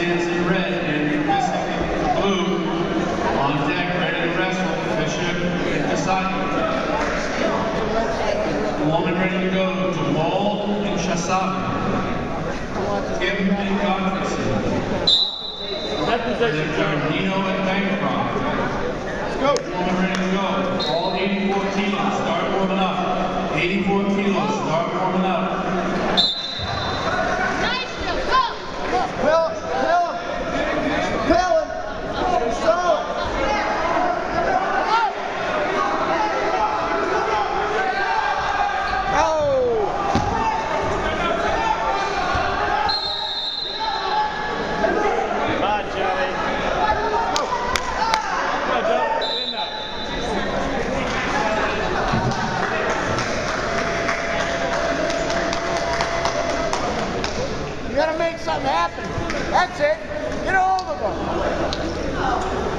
stands in red and Mystic in blue on deck, ready to wrestle. Fisher and Kasaki. The woman ready to go, Jamal and Shasabi. Kim and Godfreyson. Nino and Bancroft. Let's go. The woman ready to go. All 84 kilos, start warming up. 84 kilos, start warming up. You gotta make something happen. That's it. Get a hold of them.